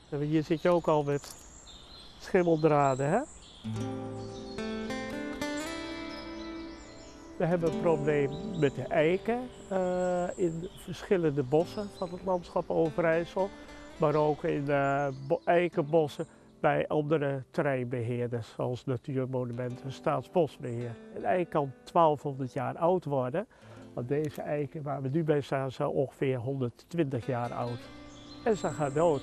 Hier zit je ook al met schimmeldraden, hè? We hebben een probleem met de eiken in verschillende bossen van het landschap Overijssel, maar ook in eikenbossen bij andere terreinbeheerders, zoals Natuurmonumenten en Staatsbosbeheer. Een eik kan 1200 jaar oud worden, want deze eiken waar we nu bij staan zijn ongeveer 120 jaar oud. En ze gaan dood.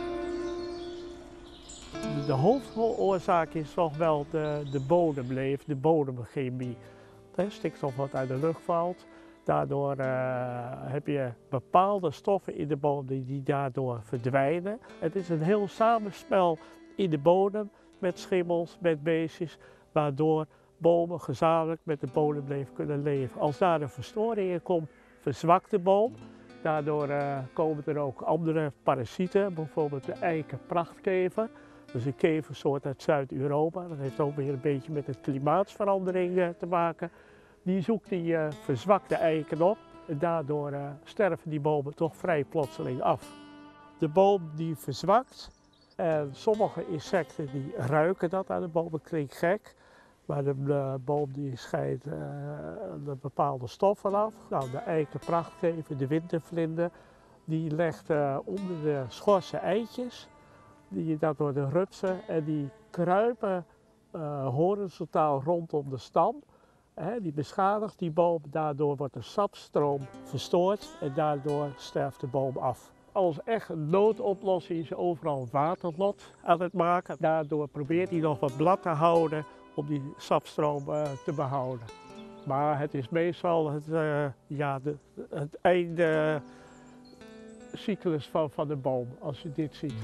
De hoofdoorzaak is toch wel de bodemleef, de bodemchemie. Stikstof wat uit de lucht valt. Daardoor heb je bepaalde stoffen in de bodem die daardoor verdwijnen. Het is een heel samenspel in de bodem met schimmels, met beestjes, waardoor bomen gezamenlijk met de bodemleef kunnen leven. Als daar een verstoring in komt, verzwakt de boom. Daardoor komen er ook andere parasieten, bijvoorbeeld de eikenprachtkever. Dus een keversoort uit Zuid-Europa. Dat heeft ook weer een beetje met de klimaatsverandering te maken. Die zoekt die verzwakte eiken op en daardoor sterven die bomen toch vrij plotseling af. De boom die verzwakt en sommige insecten die ruiken dat aan de boom, dat klinkt gek. Maar de boom die scheidt een bepaalde stoffen af. Nou, de eikenprachtkever, de wintervlinder, die legt onder de schorsen eitjes. Dat worden rupsen en die kruipen horizontaal rondom de stam. Die beschadigt die boom, daardoor wordt de sapstroom verstoord en daardoor sterft de boom af. Als echt een noodoplossing is overal een waterlot aan het maken. Daardoor probeert hij nog wat blad te houden om die sapstroom te behouden. Maar het is meestal het einde cyclus van de boom, als je dit ziet.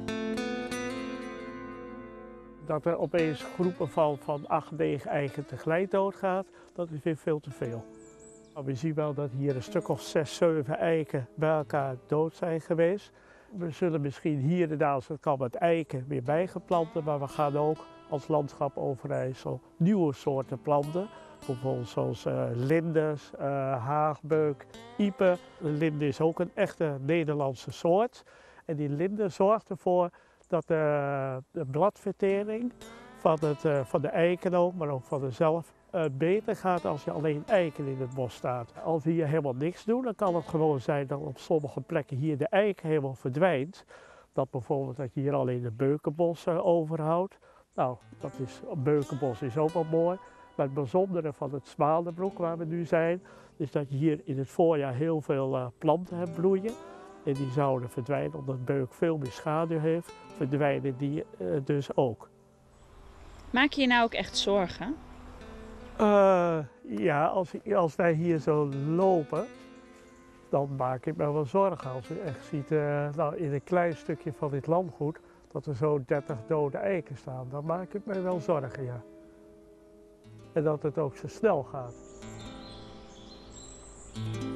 Dat er opeens groepen van 8, 9 eiken tegelijk doodgaat, dat is weer veel te veel. We zien wel dat hier een stuk of 6, 7 eiken bij elkaar dood zijn geweest. We zullen misschien hier en daar, als het kan, wat eiken weer bijgeplanten, maar we gaan ook als landschap Overijssel nieuwe soorten planten. Bijvoorbeeld zoals linders, haagbeuk, iepen. De linde is ook een echte Nederlandse soort. En die linde zorgt ervoor dat de bladvertering van de eiken ook, maar ook van zelf, beter gaat als je alleen eiken in het bos staat. Als we hier helemaal niks doen, dan kan het gewoon zijn dat op sommige plekken hier de eik helemaal verdwijnt. Dat bijvoorbeeld dat je hier alleen een beukenbos overhoudt. Nou, een beukenbos is ook wel mooi. Maar het bijzondere van het Zwanenbroek waar we nu zijn, is dat je hier in het voorjaar heel veel planten hebt bloeien. En die zouden verdwijnen omdat beuk veel meer schaduw heeft, verdwijnen die dus ook. Maak je je nou ook echt zorgen? Ja, als wij hier zo lopen, dan maak ik me wel zorgen. Als je echt ziet, nou, in een klein stukje van dit landgoed, dat er zo 30 dode eiken staan, dan maak ik me wel zorgen, ja. En dat het ook zo snel gaat.